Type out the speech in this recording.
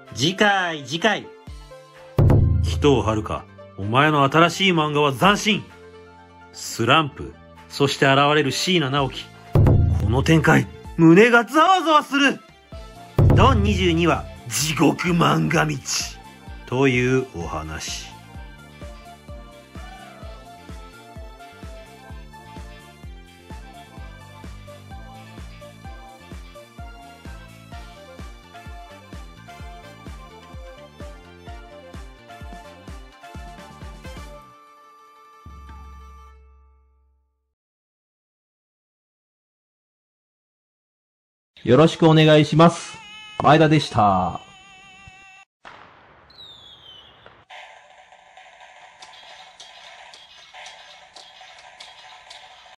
次回。鬼頭遥、お前の新しい漫画は斬新。スランプ、そして現れる椎名直樹。この展開、胸がざわざわする。ドン22話、地獄漫画道。というお話。 よろしくお願いします。前田でした。